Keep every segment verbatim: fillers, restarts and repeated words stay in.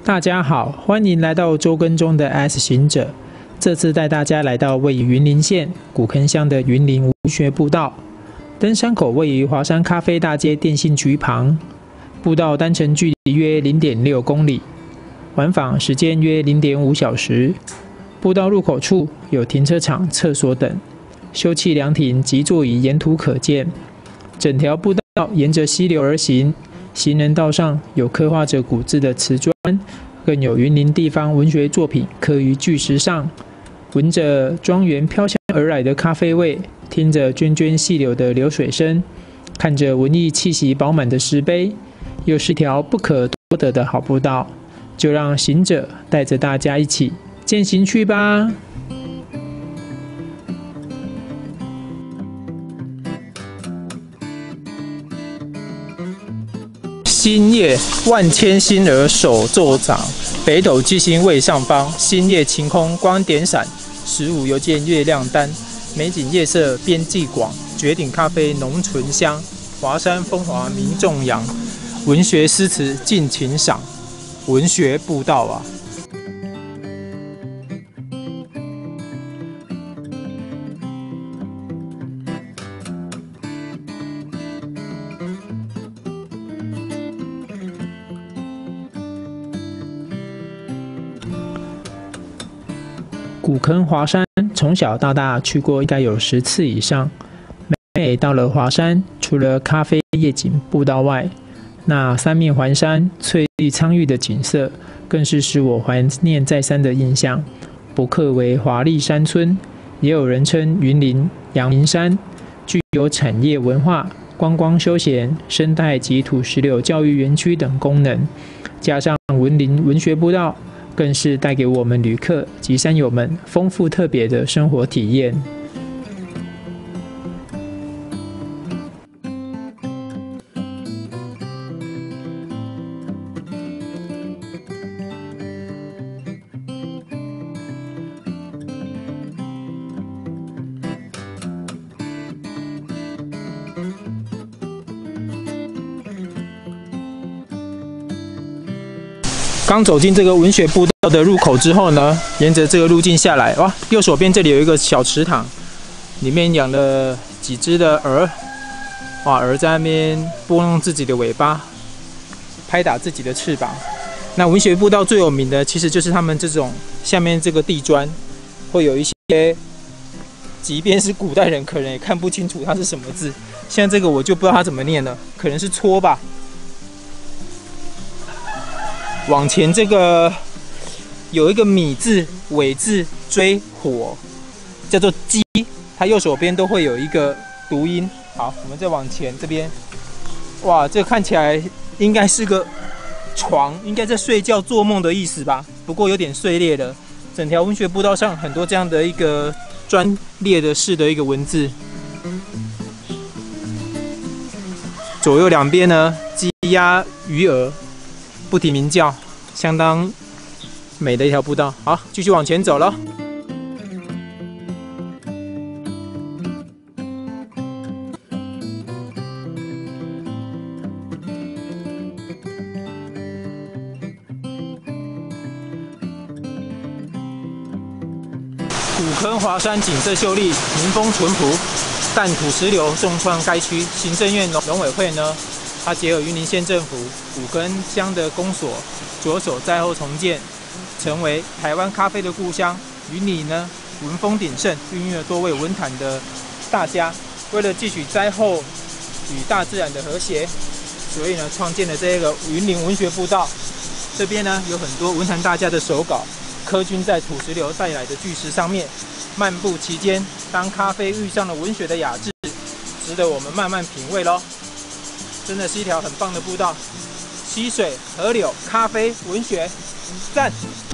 大家好，欢迎来到周更中的 S 行者。这次带大家来到位于云林县古坑乡的云林文学步道。登山口位于华山咖啡大街电信局旁，步道单程距离约 零点六公里，玩访时间约 零点五小时。步道入口处有停车场、厕所等，休憩凉亭及座椅沿途可见。整条步道沿着溪流而行，行人道上有刻画着古字的瓷砖，更有云林地方文学作品刻于巨石上。闻着庄园飘香而来的咖啡味，听着涓涓细流的流水声，看着文艺气息饱满的石碑，又是条不可多得的好步道。就让行者带着大家一起践行去吧！星夜万千星儿手作掌，北斗七星位上方，星夜晴空光点闪。十五又见月亮单，美景夜色边际广。绝顶咖啡浓醇香，华山风华民众扬。文学诗词尽情赏，文学步道啊！古坑华山，从小到大去过应该有十次以上。每到了华山，除了咖啡夜景步道外，那三面环山、翠绿苍郁的景色，更是使我怀念再三的印象。不愧为华丽山村，也有人称云林阳明山，具有产业文化、观光休闲、生态及土石流教育园区等功能。加上文林文学步道，更是带给我们旅客及山友们丰富特别的生活体验。刚走进这个文学步道的入口之后呢，沿着这个路径下来，哇，右手边这里有一个小池塘，里面养了几只的鹅，哇，鹅在那边拨弄自己的尾巴，拍打自己的翅膀。那文学步道最有名的，其实就是他们这种下面这个地砖，会有一些，即便是古代人可能也看不清楚它是什么字，像这个我就不知道它怎么念了，可能是搓吧。往前这个有一个米字尾字追火，叫做鸡，它右手边都会有一个读音。好，我们再往前这边，哇，这看起来应该是个床，应该在睡觉做梦的意思吧？不过有点碎裂了。整条文学步道上很多这样的一个专列的式的一个文字，左右两边呢鸡鸭鱼鹅。不停鸣叫，相当美的一条步道。好，继续往前走了。古坑华山景色秀丽，民风淳朴，但土石流重创该区。行政院农委会呢？它结合云林县政府古坑乡的公所，着手灾后重建，成为台湾咖啡的故乡。云林呢，文风鼎盛，孕育了多位文坛的大家。为了汲取灾后与大自然的和谐，所以呢，创建了这个云林文学步道。这边呢，有很多文坛大家的手稿，刻均在土石流带来的巨石上面。漫步其间，当咖啡遇上了文学的雅致，值得我们慢慢品味咯。真的是一条很棒的步道，溪水、河流、咖啡、文学，赞！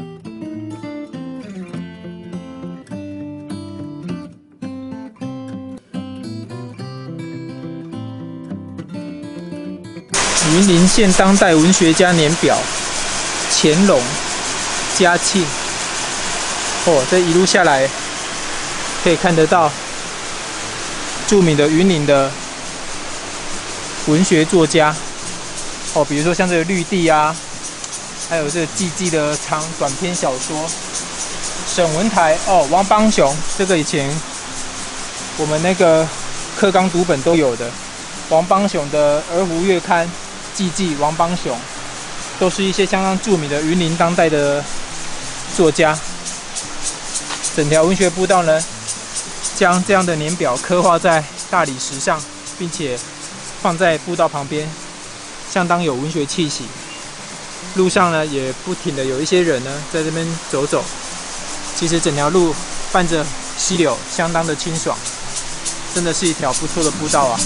云林县当代文学家年表，乾隆、嘉庆，哦，这一路下来可以看得到著名的云林的文学作家哦，比如说像这个绿地啊， 还有这季季的长短篇小说。沈文台哦，王邦雄，这个以前我们那个课纲读本都有的。王邦雄的《儿湖月刊》、季季、王邦雄，都是一些相当著名的云林当代的作家。整条文学步道呢，将这样的年表刻画在大理石上，并且放在步道旁边，相当有文学气息。路上呢，也不停的有一些人呢在这边走走。其实整条路伴着溪流，相当的清爽，真的是一条不错的步道啊。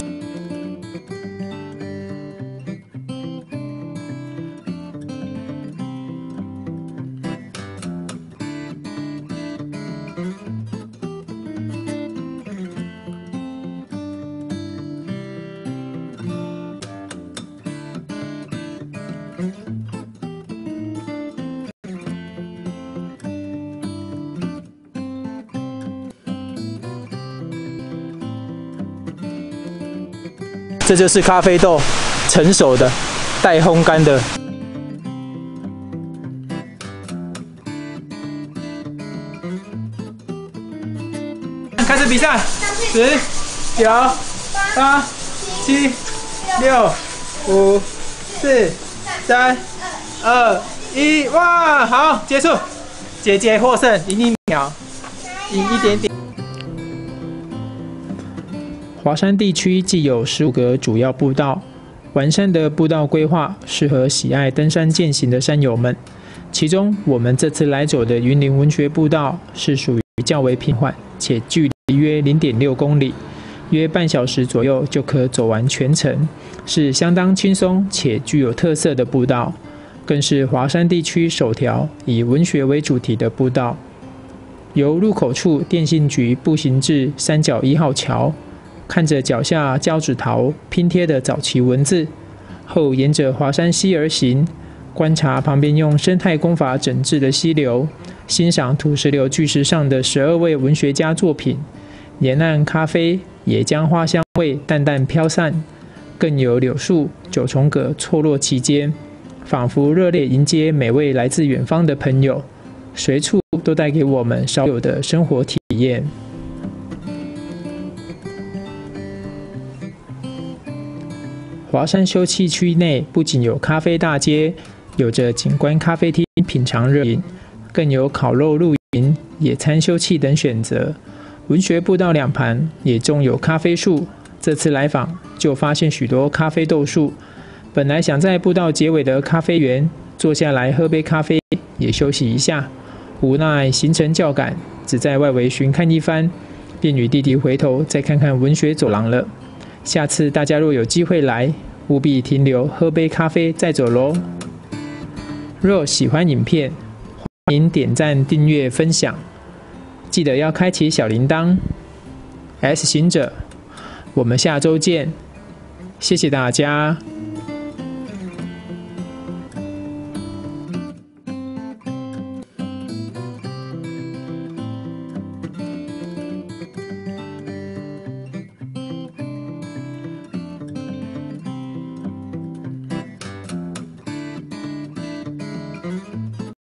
这就是咖啡豆成熟的、待烘干的。开始比赛，十、九、八、七、六、五、四、三、二、一，哇，好，结束，姐姐获胜，赢一秒，赢一点点。华山地区既有十五个主要步道，完善的步道规划适合喜爱登山健行的山友们。其中，我们这次来走的云林文学步道是属于较为平缓，且距离约 零点六公里，约半小时左右就可走完全程，是相当轻松且具有特色的步道，更是华山地区首条以文学为主题的步道。由入口处电信局步行至三角一号桥。看着脚下胶纸陶拼贴的早期文字，后沿着华山溪而行，观察旁边用生态工法整治的溪流，欣赏土石流巨石上的十二位文学家作品。沿岸咖啡也将花香味淡淡飘散，更有柳树、九重葛错落其间，仿佛热烈迎接每位来自远方的朋友，随处都带给我们少有的生活体验。华山休憩区内不仅有咖啡大街，有着景观咖啡厅品尝热饮，更有烤肉露营、野餐休憩等选择。文学步道两旁也种有咖啡树，这次来访就发现许多咖啡豆树。本来想在步道结尾的咖啡园坐下来喝杯咖啡，也休息一下，无奈行程较赶，只在外围巡看一番，便与弟弟回头再看看文学走廊了。下次大家若有机会来，务必停留喝杯咖啡再走咯。若喜欢影片，欢迎点赞、订阅、分享，记得要开启小铃铛。S 行者，我们下周见，谢谢大家。